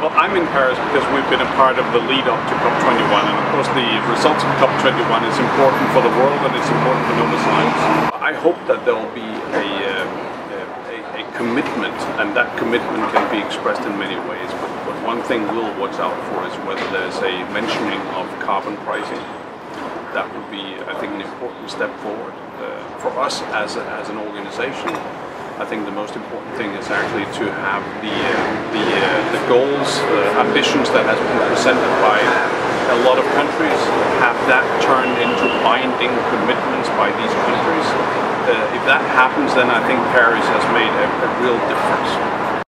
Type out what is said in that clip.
Well, I'm in Paris because we've been a part of the lead up to COP21, and of course the results of COP21 is important for the world and it's important for novozymes. I hope that there will be a commitment, and that commitment can be expressed in many ways, but one thing we'll watch out for is whether there's a mentioning of carbon pricing. That would be, I think, an important step forward for us as an organization. I think the most important thing is actually to have the goals, ambitions that has been presented by a lot of countries, have that turned into binding commitments by these countries. If that happens, then I think Paris has made a real difference.